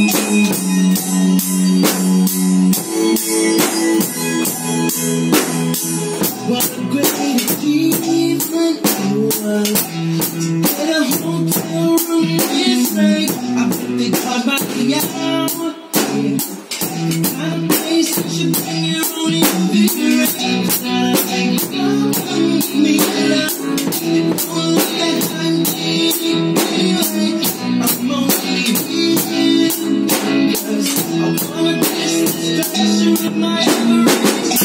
What a great achievement it was to get a hotel room this late. I bet they charge by the hour. The kind of place that you bring your own invigoration. Come with me now. You don't look that I'm getting anyway. I'm only here 'cause I wanna taste the distraction of my everything.